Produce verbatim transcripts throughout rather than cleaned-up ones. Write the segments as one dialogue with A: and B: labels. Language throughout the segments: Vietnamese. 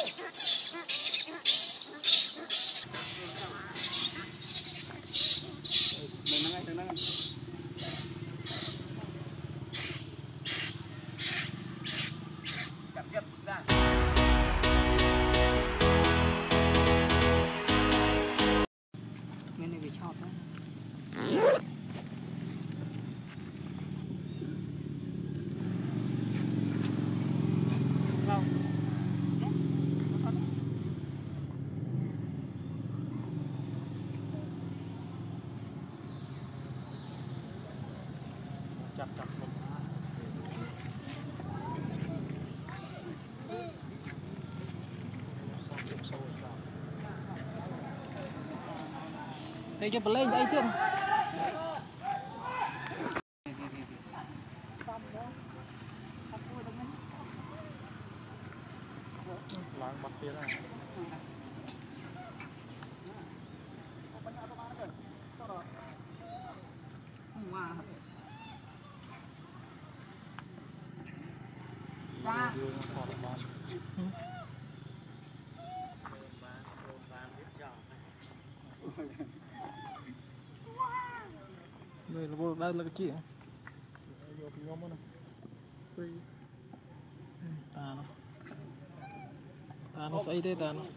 A: chặt chặt một
B: đây cho lên đây chứ
A: láng mặt kia này
B: ra
A: đây là đây là cái gì vô cái nhóm này ta nó ta nó xây thế ta nó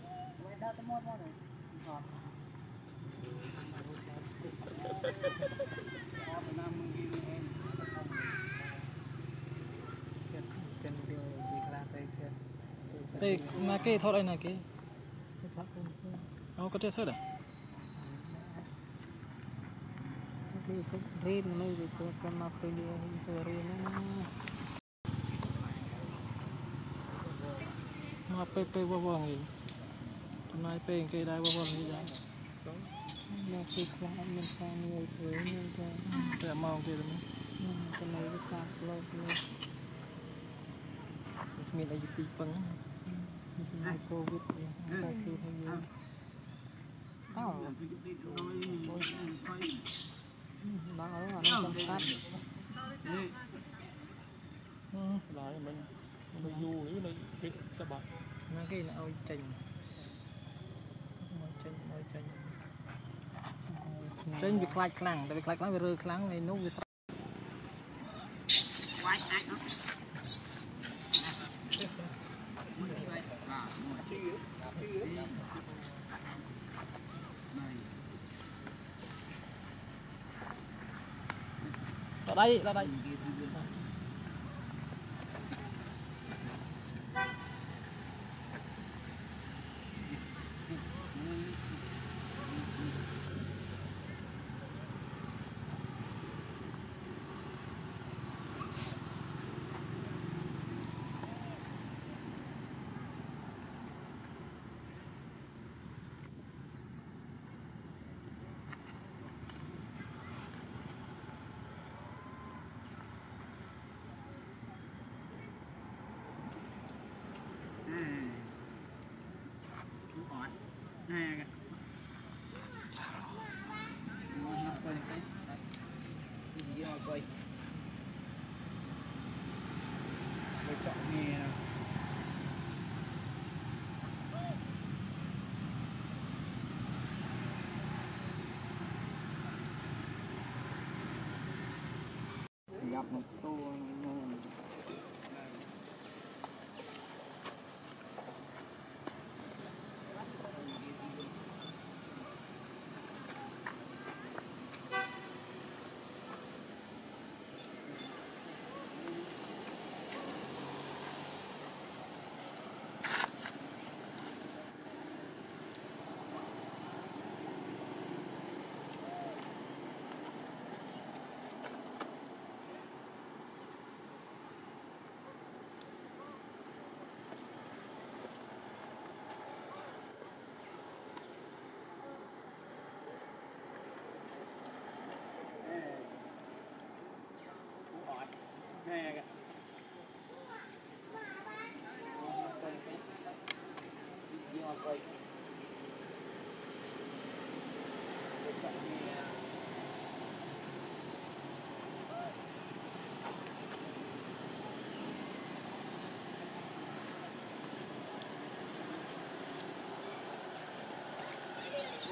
B: đây mà cái thôi đây này cái nó có chết hết à
C: Rin này thì tôi cần mà phải đi chơi rin
B: mà pe pe vô vòng gì hôm nay pe cái đây vô vòng gì vậy
C: nó phải là mình sang người với mình thôi
B: để mong cái đó
C: cái này nó sạc lâu lâu
B: mình đây chỉ bằng
C: mình covid này là khi hay gì tao đang ở ngoài trong sát
A: lại mình mình du nữa này biết các bạn
B: nó cái là ôi chành ôi chành ôi chành chành bị khai khlang tại vì khai khlang bị rơi khlang này nó bị sạch ở đây ở đây
C: nè nó coi cái cái gì rồi coi coi chọn nghe gặp một tô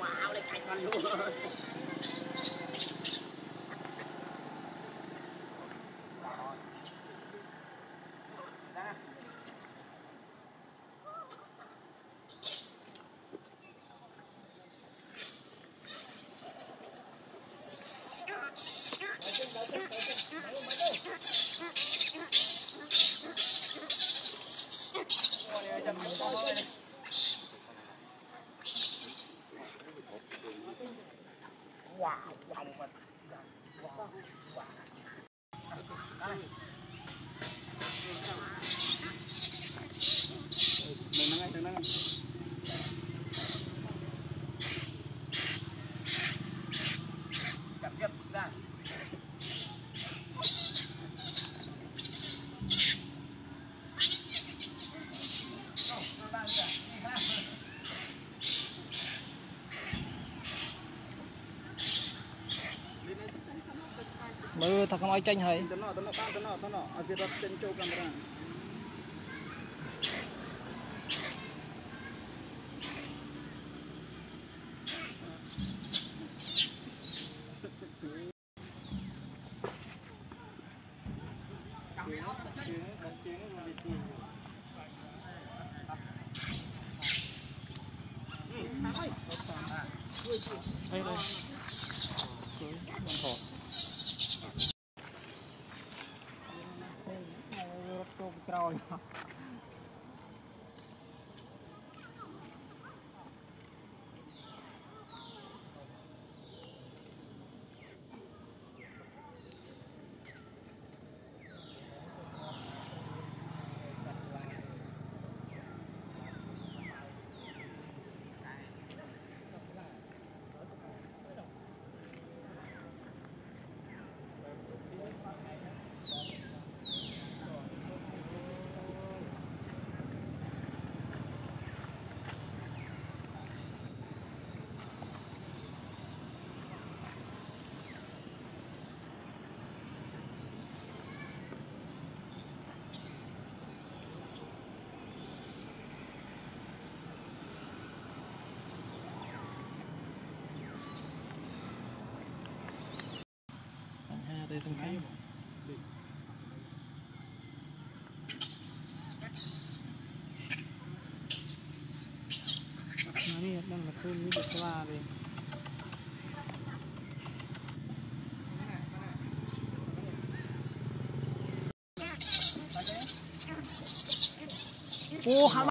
B: mơ thật không ai tranh hay đây đây suối Vân Thọ đây xong cái nó đi đang là khu như được qua đi ô